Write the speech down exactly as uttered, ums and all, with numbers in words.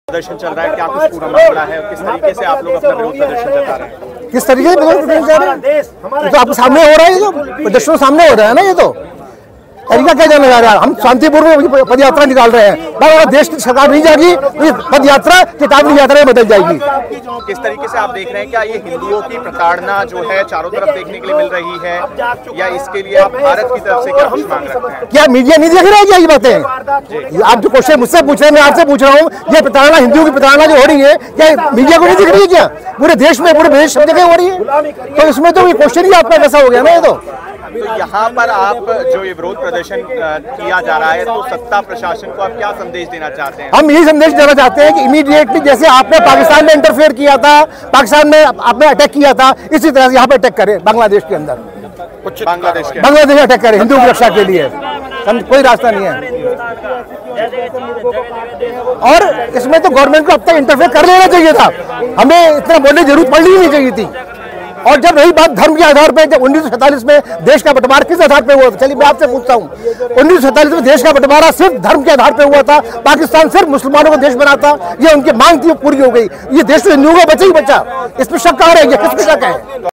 प्रदर्शन चल रहा है, क्या कुछ पूरा मामला है, किस तरीके से आप लोग अपना विरोध प्रदर्शन जता रहे हैं? किस तरीके से विरोध प्रदर्शन कर रहे हैं? तो आपके सामने हो रहा है, ये तो प्रदर्शन सामने हो रहा है ना। ये तो तरीका क्या जाना जा रहा है? हम शांतिपूर्वक पद यात्रा निकाल रहे हैं। अगर देश की सरकार नहीं जाएगी तो पद यात्रा किताबी यात्रा में बदल जाएगी। किस तरीके से आप देख रहे हैं, क्या ये हिंदुओं की प्रताड़ना जो है चारों तरफ देखने के लिए मिल रही है, या इसके लिए आप भारत की तरफ से क्या कुछ मांग रखते हैं? क्या मीडिया नहीं देख रहा है क्या ये बातें? आप जो क्वेश्चन मुझसे पूछ रहे हैं, मैं आपसे पूछ रहा हूँ, ये प्रताड़ना, हिंदुओं की प्रताड़ना जो हो रही है, क्या मीडिया को नहीं दिख रही है? क्या पूरे देश में, पूरे देश सब जगह हो रही है? तो इसमें तो ये क्वेश्चन ही आपका कैसा हो गया ना। ये तो तो यहाँ पर आप जो ये विरोध प्रदर्शन किया जा रहा है, तो सत्ता प्रशासन को आप क्या संदेश देना चाहते हैं? हम यही संदेश देना चाहते हैं कि इमीडिएटली जैसे आपने पाकिस्तान में इंटरफेयर किया था, पाकिस्तान में आपने अटैक किया था, इसी तरह से यहाँ पे अटैक करें बांग्लादेश के अंदर, कुछ बांग्लादेश के बांग्लादेश में अटैक करें हिंदू की रक्षा के लिए। कोई रास्ता नहीं है। और इसमें तो गवर्नमेंट को अब तक इंटरफेयर कर लेना चाहिए था, हमें इतना बोलने की जरूरत पड़नी ही नहीं चाहिए थी। और जब रही बात धर्म के आधार पे, जब उन्नीस सौ सैंतालीस में देश का बंटवारा किस आधार पे हुआ था? चलिए मैं आपसे पूछता हूँ, उन्नीस सौ सैंतालीस में देश का बंटवारा सिर्फ धर्म के आधार पे हुआ था। पाकिस्तान सिर्फ मुसलमानों को देश बना था, ये उनकी मांग थी, पूरी हो गई। ये देश तो हिंदुओं का बचा ही बचा, इसमें शक आ रहा है? किस पे शक है?